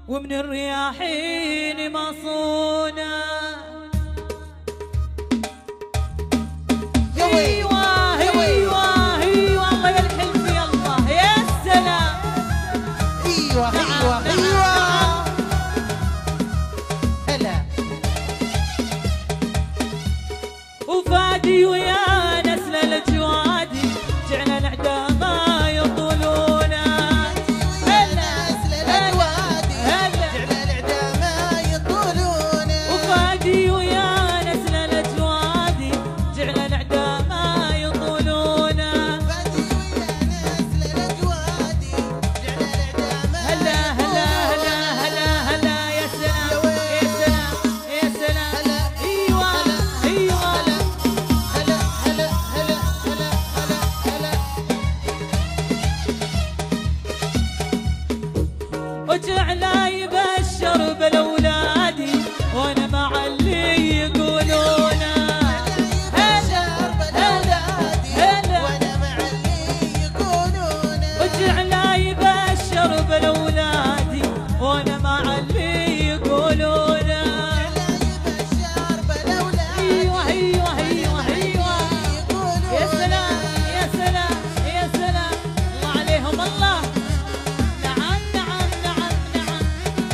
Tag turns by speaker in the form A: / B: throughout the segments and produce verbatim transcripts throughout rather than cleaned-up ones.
A: ومن الرياحين مصونة. ايوه ايوه ايوه الله يا الحلف يلا يا سلام.
B: ايوه ايوه ايوه هلا.
A: وفادي ويا نسل الجوادي جعل الاعداء ما يطولون. هلا الجوادي
B: جعل الاعداء ما يطولون.
A: وفادي ويا نسل الجوادي جعل الاعداء ما يطولون.
B: فادي ويا نسل الجوادي جعل الاعداء ما
A: هلا هلا هلا هلا هلا يا سلام يا سلام يا سلام.
B: هلا
A: ايوه ايوه
B: هلا هلا هلا هلا هلا هلا.
A: وجعل يبشر بالاولادي وانا مع اللي يقولون. هلا هلا هلا
B: وانا مع اللي يقولون.
A: وجعل يبشر بالاولادي وانا مع اللي يقولون.
B: يبشر بالاولاد.
A: ايوه ايوه ايوه ايوه يا سلام يا سلام يا سلام الله عليهم الله. نعم نعم نعم نعم.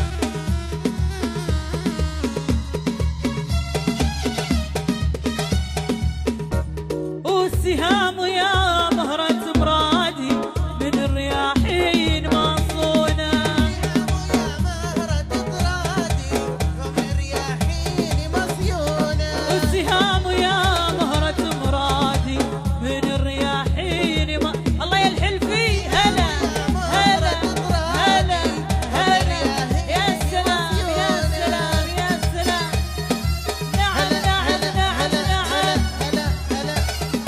A: والسهام يا مهرة مرادي من الرياحين مصونة.
B: يا مهرة طرادي ومن الرياحين مصيونة.
A: والسهام يا مهرة مرادي من الرياحين ما... الله يا الحلفي هلا هلا هلا هلا يا سلام يا سلام يا سلام. نعم نعم نعم نعم.
B: هلا هلا.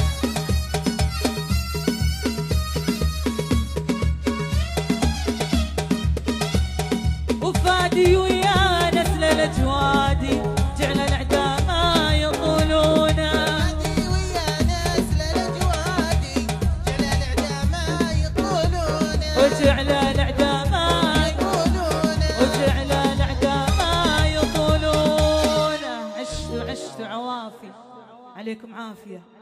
A: وفادي ويا نسل الجوادي جعل الاعداء ما يطولون.
B: فادي ويا نسل الجوادي جعل الاعداء ما يطولون.
A: وجعل الاعداء ما
B: يطولون.
A: وجعل الاعداء ما يطولون. عشتوا عشتوا عوافي عليكم عافيه.